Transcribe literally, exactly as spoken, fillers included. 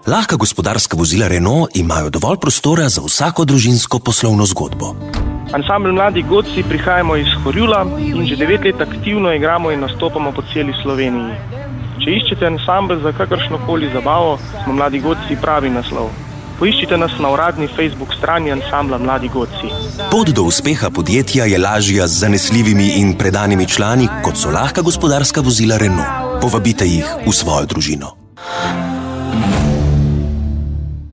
Lahka gospodarska vozila Renault imajo dovolj prostora za vsako družinsko poslovno zgodbo. Ansambel Mladi Godci prihajamo iz Horjula in že devet let aktivno igramo in nastopamo po celi Sloveniji. Če iščete ansambel za kakršnokoli zabavo, smo Mladi Godci pravi naslov. Poiščite nas na uradni Facebook strani ansambla Mladi Godci. Pot do uspeha podjetja je lažja z zanesljivimi in predanimi člani, kot so lahka gospodarska vozila Renault. Povabite jih v svojo družino.